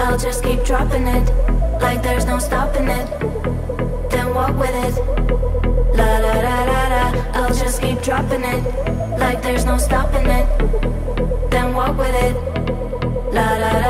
I'll just keep dropping it, like there's no stopping it. Then walk with it. La da da da da. I'll just keep dropping it, like there's no stopping it. Then walk with it. La da da.